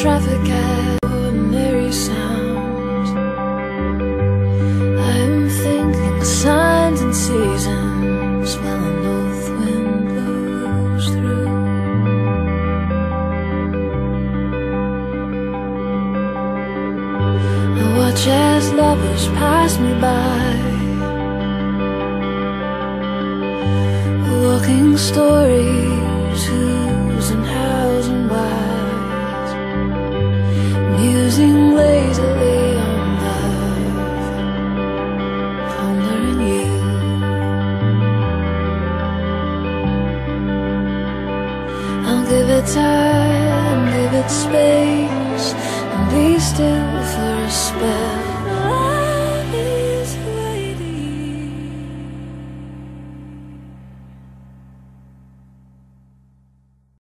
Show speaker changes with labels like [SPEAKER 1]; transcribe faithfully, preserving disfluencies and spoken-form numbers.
[SPEAKER 1] traffic at ordinary sounds. I'm thinking signs and seasons while a north wind blows through. I watch as lovers pass me by, walking stories, who's and hows and whys, musing lazily on love, pondering you. I'll give it time, give it space, and be still for a spell.